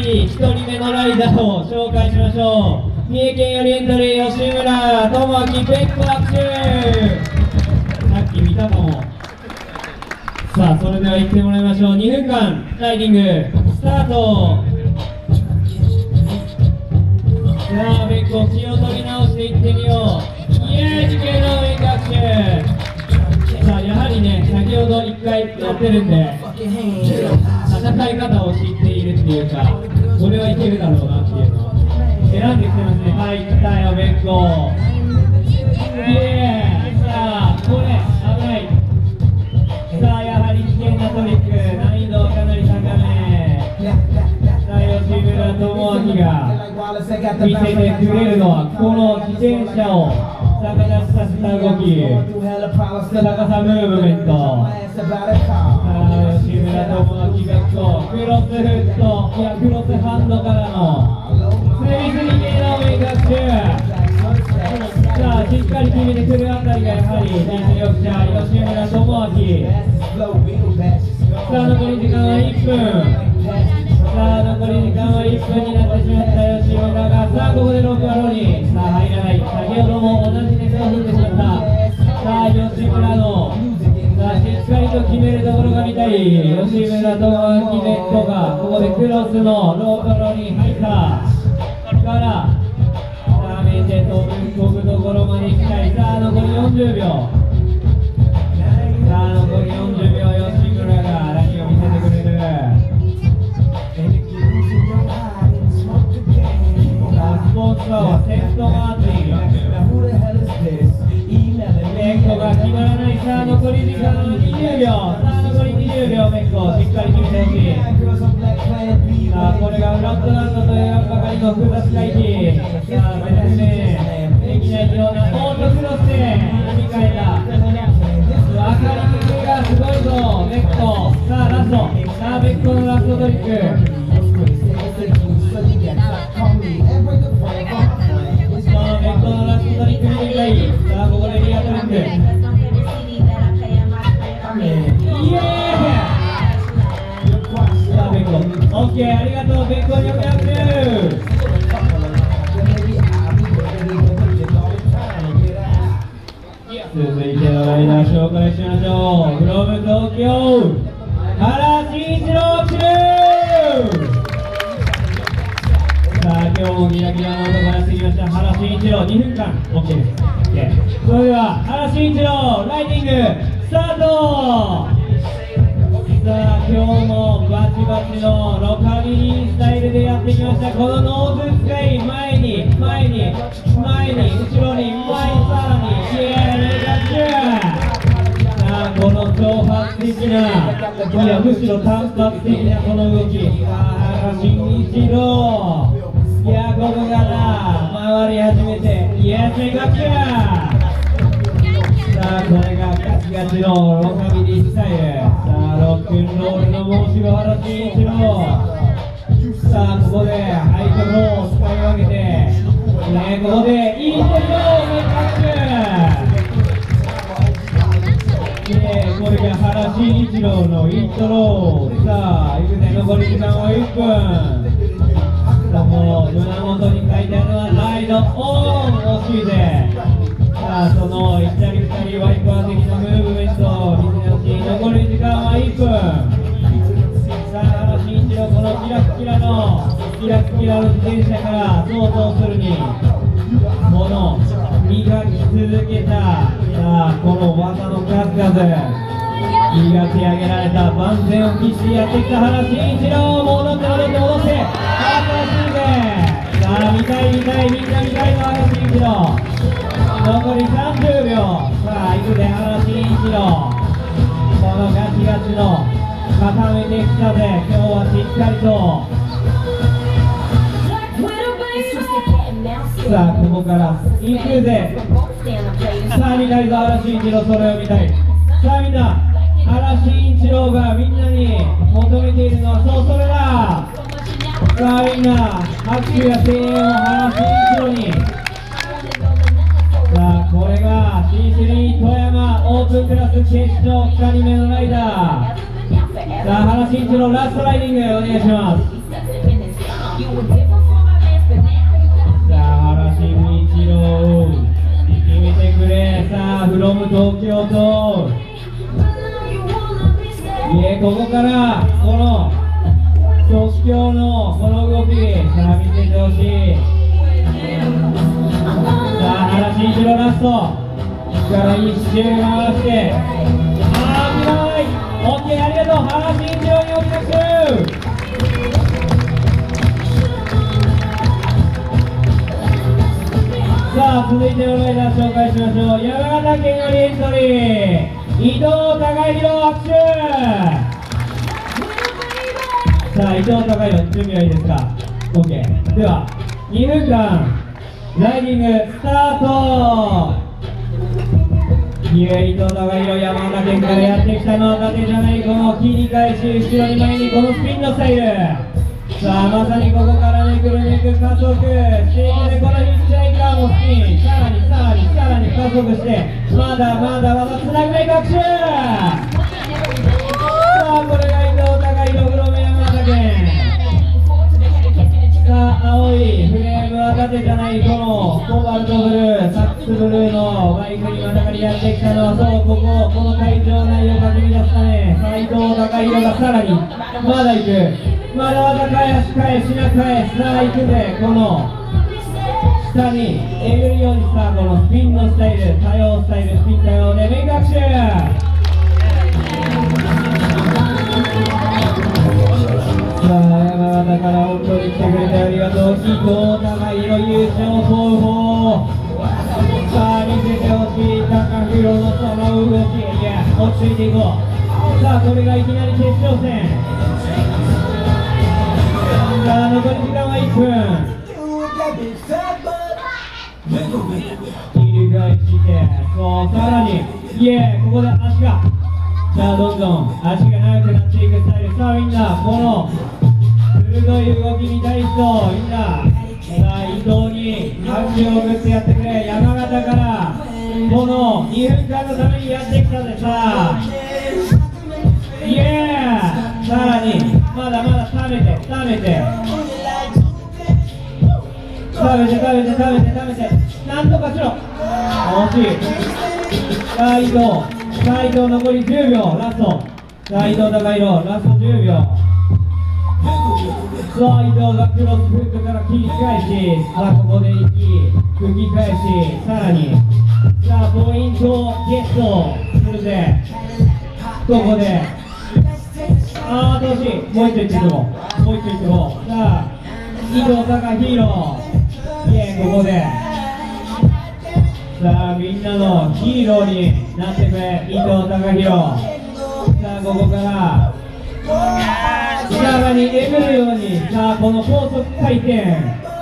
1人目のライダーを紹介しましょう。三重県よりエントリー吉村智明ベック握手。さっき見たかも。さあそれでは行ってもらいましょう。2分間ライディングスタート。さあベックを気を取り直していってみよう。イエーイ地形のベック握手。さあやはりね先ほど1回やってるんで戦い方を知っているっていうか、これはいけるだろうなっていうのを選んできてますね。はい、来たよ、ベッコ。イエーイ。さあ、これ、危ない。さあ、やはり危険なトリック、難易度かなり高め。さあ、吉村智明が見せてくれるのは、この自転車を逆立ちさせた動き、高さムーブメント。吉村智明ベッコ、クロスフット、いやクロスハンドからのスミスリ系のメイクアップ。さあしっかり決めてくるあたりがやはり実力者吉村智明。さあ残り時間は1分。さあ残り時間は1分になってしまった吉村が、さあここでロックアローにさあ入らない。先ほども同じネタを踏んでしまった。さあ吉村のさあしっかりと決めるところが見たい吉村智明ベッコが、ここでクロスのロープロに入ったからさあ見て飛ぶところまで行きたい。さあ残り40秒。さあ残り40秒、吉村が何を見せてくれる。さあスポーツカーはセントマーティンベッコが決まらない。さあ残り時間20秒。さあ残り20秒、ベッコしっかり決めてほしい。さあこれがフラットランドというばかりの複雑回帰。さあ説明できないようなオートクロスで切り替えた。分かりにくいがすごいぞベッコ。さあラスト。さあベッコのラストトリック。さあベッコのラストトリック見てみたい。さあここでリアトリック。イエーイ。さあベッコオッケー、ありがとうベッコにおめ拍手。続いてのライダー紹介しましょう。フロム東京原慎一郎騎手。さあ今日もギラギラの男がやってきました原慎一郎。2分間 OK です。それでは原慎一郎ライディングスタート。さあ今日もバチバチのロカビリースタイルでやってきました。このノーズ使い、前に後ろに前さらにイエーイレガッチュ。さあこの挑発的な、いやむしろ単発的なこの動き。さあ原慎一郎、いやここから回り始めてイエーイレガッチュ。さあこれがガチガチのロカビリースタイル。さあロックンロールの申し子原慎一郎。さあここでハイトローを使い分けて、ここでイートローをメイクアップ。これが原慎一郎のイートロー。さあいくね、残り時間は1分。さあもう胸元に書いてあるのはライドオン。惜しいぜ。さあその1人2人ワイパー的なムーブメントを見せてほしい。残り時間は1分。さあ原慎一郎、このキラキラの自転車から想像するにこの磨き続けた、さあこの技の数々磨き上げられた、万全を期してやってきた原慎一郎。戻って戻って、新しいぜ。さあ見たいみんな見たいの原慎一郎。残り30秒。さあいくで原慎一郎。このガチガチの固めてきたぜ。今日はしっかりと。さあここから行くぜ。さあ見たいぞ原慎一郎、それを見たい。さあみんな原慎一郎がみんなに求めているのはそうそれだ。さあみんな拍手や声援を原慎一郎に。さあこれが C3 富山オープンクラス決勝2人目のライダー。さあ原慎一郎ラストライディングお願いします。 ここからこの即興のこの動き、さあ見せてほしい。さあ原慎一郎ラストから一周回して、危ない。オッケー、ありがとう。原慎一郎にお拍手。さあ続いてのライダー紹介しましょう。山形県よりエントリー、伊藤孝弘、拍手。さあ伊藤孝弘、準備はいいですか。 OK。 では2分間ライディングスタート。伊藤孝弘、山形県からやってきたのは縦じゃないこの切り返し、後ろに前にこのスピンのスタイル。さあまさにここからめくるめく加速していくね。このヒッチハイカーもスピン、さらに加速して、まだつなぐめ学習。さあこれが伊藤孝弘、黒目山形県。さあ青いフレームは縦じゃないこのコバルトブルー、サックスブルーのバイクにまたがりやってきたのは、そうこの会場内をかき乱すため、さあ伊藤孝弘がさらにまだ行く。まだ返す、品返す。さあ行くぜ。この下にえぐるようにさ、このスピンのスタイル、多様スタイル、スピン多様でメイク学習。さあ山形から本当に来てくれてありがとう。伊藤孝弘優勝候補。さあ見せてほしい孝弘のその動き。いや落ち着いていこう。さあこれがいきなり決勝戦。さあ残り時間は1分。切り返して、そうさらにここで足が、さあどんどん足が長くなっていくスタイル。さあみんなこの鋭い動きに対してみんな、さあ伊藤に拍手を送ってやってくれ。山形からこの2分間のためにやってきたぜ。さあさらにまだ食べてなんとかしろ。惜しい。さあ伊藤残り10秒ラスト。さあ伊藤孝弘ラスト10秒。さあ伊藤がクロスフットから切り返し、さあここで吹き返し、さらにさあポイントをゲットするぜ。ここでどうしい。もう一度いっていこう。さあ伊藤孝弘、ここでさあみんなのヒーローになってくれ、伊藤孝弘。さあここからさらにえぐるように、さあこの高速回転、